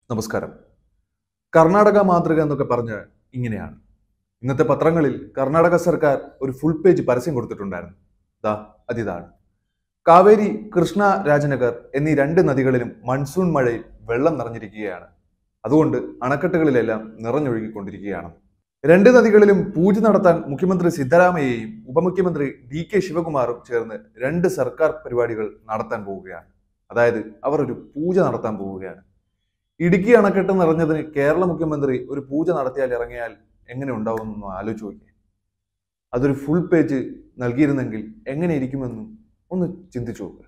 നമസ്കാരം. കർണാടക മാതൃക എന്നൊക്കെ പറഞ്ഞ് ഇങ്ങനെയാണ്. ഇന്നത്തെ പത്രങ്ങളിൽ കർണാടക സർക്കാർ ഒരു ഫുൾ പേജ് പരസ്യം കൊടുത്തിട്ടുണ്ടായിരുന്നു. ദാ അതിതാണ്. കാവേരി, കൃഷ്ണ, രാജനഗർ എന്നീ രണ്ട് നദികളിലും മൺസൂൺ മഴയിൽ വെള്ളം നിറഞ്ഞിരിക്കുകയാണ്. അതുകൊണ്ട് അണക്കെട്ടുകളിലെല്ലാം നിറഞ്ഞൊഴുകിക്കൊണ്ടിരിക്കുകയാണ്. രണ്ട് നദികളിലും പൂജ നടത്താൻ മുഖ്യമന്ത്രി സിദ്ധരാമയ്യയും ഉപമുഖ്യമന്ത്രി DK ശിവകുമാറും ചേർന്ന് രണ്ട് സർക്കാർ പരിപാടികൾ നടത്താൻ പോവുകയാണ്. അതായത് അവർ ഒരു പൂജ നടത്താൻ പോവുകയാണ്. ഇടുക്കി അണക്കെട്ട് നിറഞ്ഞതിന് കേരള മുഖ്യമന്ത്രി ഒരു പൂജ നടത്തിയാൽ ഇറങ്ങിയാൽ എങ്ങനെ ഉണ്ടാവുമെന്നൊന്ന് ആലോചിച്ച് നോക്കിയേ. അതൊരു ഫുൾ പേജ് നൽകിയിരുന്നെങ്കിൽ എങ്ങനെ ഇരിക്കുമെന്നും ഒന്ന് ചിന്തിച്ചു നോക്കുക.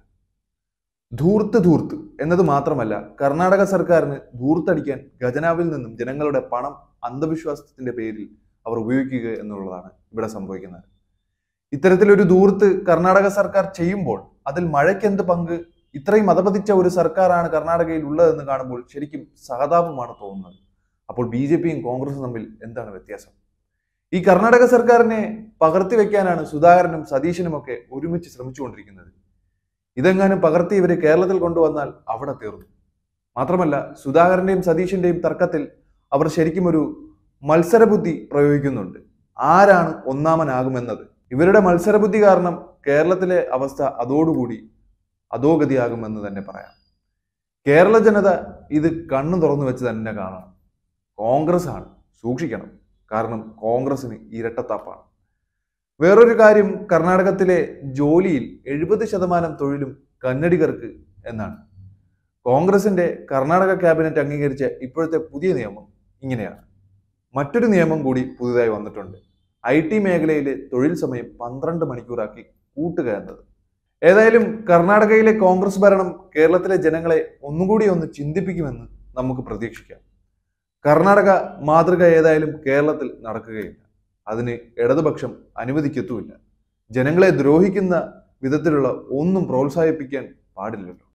ധൂർത്ത് എന്നത് മാത്രമല്ല, കർണാടക സർക്കാരിന് ധൂർത്തടിക്കാൻ ഖജനാവിൽ നിന്നും ജനങ്ങളുടെ പണം അന്ധവിശ്വാസത്തിന്റെ പേരിൽ അവർ ഉപയോഗിക്കുക എന്നുള്ളതാണ് ഇവിടെ സംഭവിക്കുന്നത്. ഇത്തരത്തിലൊരു ധൂർത്ത് കർണാടക സർക്കാർ ചെയ്യുമ്പോൾ അതിൽ മഴയ്ക്ക് എന്ത് പങ്ക്? ഇത്രയും മതപതിച്ച ഒരു സർക്കാരാണ് കർണാടകയിൽ ഉള്ളതെന്ന് കാണുമ്പോൾ ശരിക്കും സഹതാപമാണ് തോന്നുന്നത്. അപ്പോൾ BJPയും കോൺഗ്രസും തമ്മിൽ എന്താണ് വ്യത്യാസം? ഈ കർണാടക സർക്കാരിനെ പകർത്തി വെക്കാനാണ് സുധാകരനും സതീശനും ഒക്കെ ഒരുമിച്ച് ശ്രമിച്ചുകൊണ്ടിരിക്കുന്നത്. ഇതെങ്ങാനും പകർത്തി ഇവര് കേരളത്തിൽ കൊണ്ടുവന്നാൽ അവിടെ തീർന്നു. മാത്രമല്ല, സുധാകരന്റെയും സതീശന്റെയും തർക്കത്തിൽ അവർ ശരിക്കും ഒരു മത്സരബുദ്ധി പ്രയോഗിക്കുന്നുണ്ട്. ആരാണ് ഒന്നാമനാകുമെന്നത്. ഇവരുടെ മത്സരബുദ്ധി കാരണം കേരളത്തിലെ അവസ്ഥ അതോടുകൂടി അധോഗതിയാകുമെന്ന് തന്നെ പറയാം. കേരള ജനത ഇത് കണ്ണു തുറന്നു വെച്ച് തന്നെ കാണണം. കോൺഗ്രസ് ആണ്, സൂക്ഷിക്കണം. കാരണം കോൺഗ്രസിന് ഇരട്ടത്താപ്പാണ്. വേറൊരു കാര്യം, കർണാടകത്തിലെ ജോലിയിൽ 70% തൊഴിലും കന്നഡികർക്ക് എന്നാണ്. കോൺഗ്രസിന്റെ കർണാടക ക്യാബിനറ്റ് അംഗീകരിച്ച ഇപ്പോഴത്തെ പുതിയ നിയമം ഇങ്ങനെയാണ്. മറ്റൊരു നിയമം കൂടി പുതുതായി വന്നിട്ടുണ്ട്. IT മേഖലയിലെ തൊഴിൽ സമയം 12 മണിക്കൂറാക്കി കൂട്ടുക എന്നത്. ഏതായാലും കർണാടകയിലെ കോൺഗ്രസ് ഭരണം കേരളത്തിലെ ജനങ്ങളെ ഒന്നുകൂടി ഒന്ന് ചിന്തിപ്പിക്കുമെന്ന് നമുക്ക് പ്രതീക്ഷിക്കാം. കർണാടക മാതൃക ഏതായാലും കേരളത്തിൽ നടക്കുകയില്ല. അതിന് ഇടതുപക്ഷം അനുവദിക്കത്തുമില്ല. ജനങ്ങളെ ദ്രോഹിക്കുന്ന വിധത്തിലുള്ള ഒന്നും പ്രോത്സാഹിപ്പിക്കാൻ പാടില്ലല്ലോ.